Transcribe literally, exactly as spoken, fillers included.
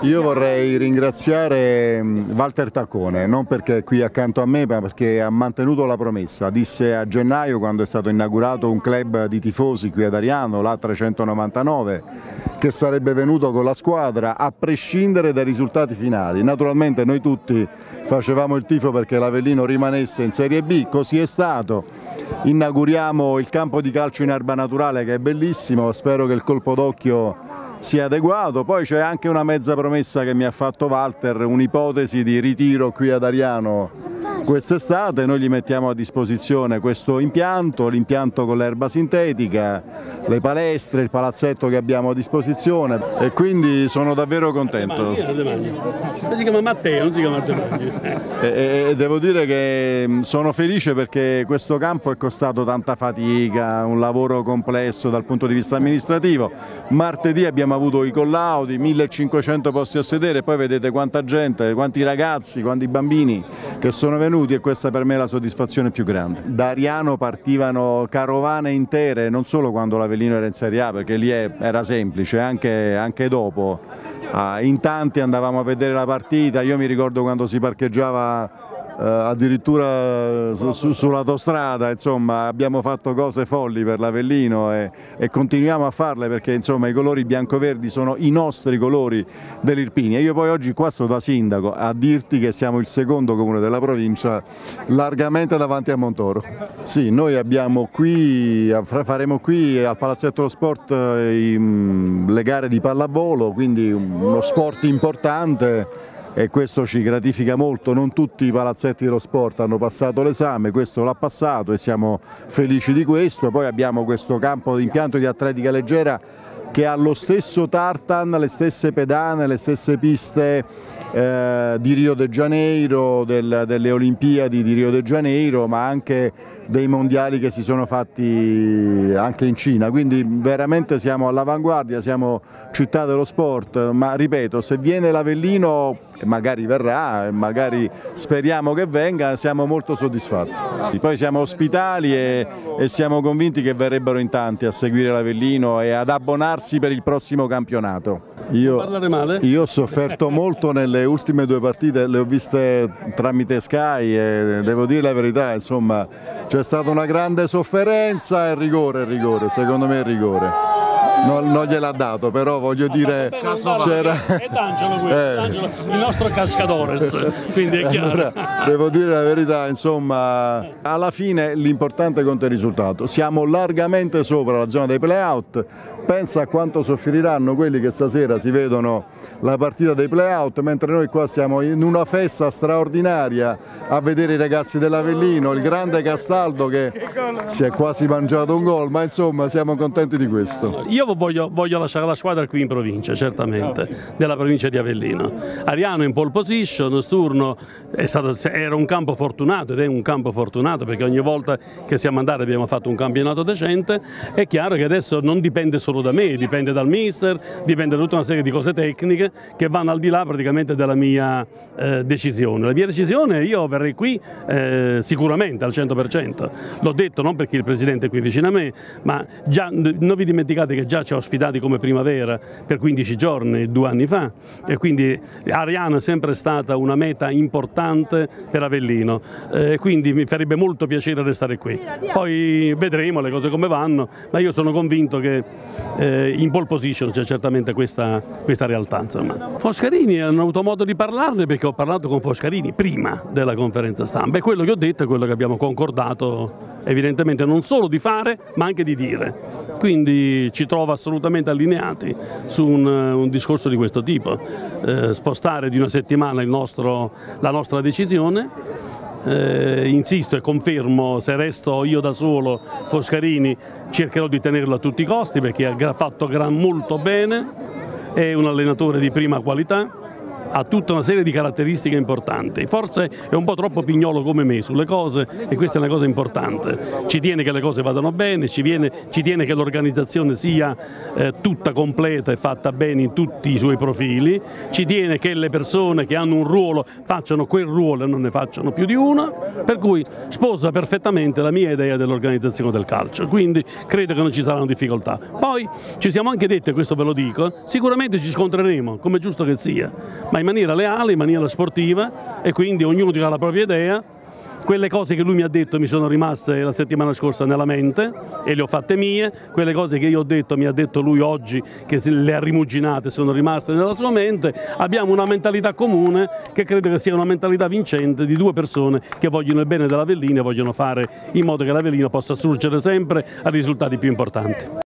Io vorrei ringraziare Walter Taccone, non perché è qui accanto a me, ma perché ha mantenuto la promessa. Disse a gennaio, quando è stato inaugurato un club di tifosi qui ad Ariano, l'A trecentonovantanove, che sarebbe venuto con la squadra a prescindere dai risultati finali. Naturalmente noi tutti facevamo il tifo perché l'Avellino rimanesse in Serie B, così è stato. Inauguriamo il campo di calcio in erba naturale che è bellissimo, spero che il colpo d'occhio sia adeguato. Poi c'è anche una mezza promessa che mi ha fatto Walter, un'ipotesi di ritiro qui ad Ariano quest'estate. Noi gli mettiamo a disposizione questo impianto, l'impianto con l'erba sintetica, le palestre, il palazzetto che abbiamo a disposizione, e quindi sono davvero contento. Si chiama Matteo, non si chiama Matteo. E, e devo dire che sono felice perché questo campo è costato tanta fatica, un lavoro complesso dal punto di vista amministrativo. Martedì abbiamo avuto i collaudi, millecinquecento posti a sedere, poi vedete quanta gente, quanti ragazzi, quanti bambini che sono venuti, e questa per me è la soddisfazione più grande. Da Ariano partivano carovane intere, non solo quando l'Avellino era in Serie A, perché lì era semplice, anche, anche dopo. In tanti andavamo a vedere la partita. Io mi ricordo quando si parcheggiava Uh, addirittura su, su, sull'autostrada, insomma abbiamo fatto cose folli per l'Avellino e, e continuiamo a farle, perché insomma i colori biancoverdi sono i nostri colori dell'Irpinia. Io poi oggi qua sono da sindaco a dirti che siamo il secondo comune della provincia largamente davanti a Montoro. Sì, noi abbiamo qui, faremo qui al Palazzetto dello Sport i, le gare di pallavolo, quindi uno sport importante, e questo ci gratifica molto. Non tutti i palazzetti dello sport hanno passato l'esame, questo l'ha passato e siamo felici di questo. Poi abbiamo questo campo di impianto di atletica leggera che ha lo stesso tartan, le stesse pedane, le stesse piste eh, di Rio de Janeiro, del, delle Olimpiadi di Rio de Janeiro, ma anche dei mondiali che si sono fatti anche in Cina, quindi veramente siamo all'avanguardia, siamo città dello sport. Ma ripeto, se viene l'Avellino, magari verrà, magari speriamo che venga, siamo molto soddisfatti. Poi siamo ospitali e, e siamo convinti che verrebbero in tanti a seguire l'Avellino e ad abbonarsi per il prossimo campionato. Io, io ho sofferto molto nelle ultime due partite, le ho viste tramite Sky e devo dire la verità, insomma c'è stata una grande sofferenza. E rigore, il rigore, secondo me è rigore. Non, non gliel'ha dato, però voglio dire c'era è D'Angelo questo, eh. D'Angelo, il nostro cascadores, quindi è chiaro. Allora, devo dire la verità, insomma alla fine l'importante conta il risultato. Siamo largamente sopra la zona dei play-out. Pensa a quanto soffriranno quelli che stasera si vedono la partita dei play-out, mentre noi qua siamo in una festa straordinaria a vedere i ragazzi dell'Avellino, il grande Castaldo che si è quasi mangiato un gol, ma insomma siamo contenti di questo. Io voglio, voglio lasciare la squadra qui in provincia, certamente, della provincia di Avellino. Ariano in pole position, Sturno è stato, era un campo fortunato ed è un campo fortunato, perché ogni volta che siamo andati abbiamo fatto un campionato decente. È chiaro che adesso non dipende solo da me, dipende dal mister, dipende da tutta una serie di cose tecniche che vanno al di là praticamente della mia eh, decisione. La mia decisione, io verrei qui eh, sicuramente al cento per cento, l'ho detto non perché il presidente è qui vicino a me, ma già, non vi dimenticate che già ci ha ospitati come primavera per quindici giorni due anni fa, e quindi Ariano è sempre stata una meta importante per Avellino, eh, quindi mi farebbe molto piacere restare qui. Poi vedremo le cose come vanno, ma io sono convinto che eh, in pole position c'è certamente questa, questa realtà. Insomma. Foscarini, hanno avuto modo di parlarne perché ho parlato con Foscarini prima della conferenza stampa, e quello che ho detto è quello che abbiamo concordato evidentemente non solo di fare ma anche di dire, quindi ci trova assolutamente allineati su un, un discorso di questo tipo, eh, spostare di una settimana il nostro, la nostra decisione. Eh, insisto e confermo, se resto io da solo, Foscarini, cercherò di tenerlo a tutti i costi perché ha fatto gran molto bene, è un allenatore di prima qualità, ha tutta una serie di caratteristiche importanti, forse è un po' troppo pignolo come me sulle cose e questa è una cosa importante, ci tiene che le cose vadano bene, ci, viene, ci tiene che l'organizzazione sia eh, tutta completa e fatta bene in tutti i suoi profili, ci tiene che le persone che hanno un ruolo facciano quel ruolo e non ne facciano più di uno, per cui sposa perfettamente la mia idea dell'organizzazione del calcio, quindi credo che non ci saranno difficoltà. Poi ci siamo anche detti, e questo ve lo dico, sicuramente ci scontreremo, come è giusto che sia, ma in maniera leale, in maniera sportiva, e quindi ognuno dirà la propria idea. Quelle cose che lui mi ha detto mi sono rimaste la settimana scorsa nella mente e le ho fatte mie, quelle cose che io ho detto mi ha detto lui oggi che le ha rimuginate sono rimaste nella sua mente. Abbiamo una mentalità comune che credo che sia una mentalità vincente di due persone che vogliono il bene dell'Avellino e vogliono fare in modo che l'Avellino possa surgere sempre a risultati più importanti.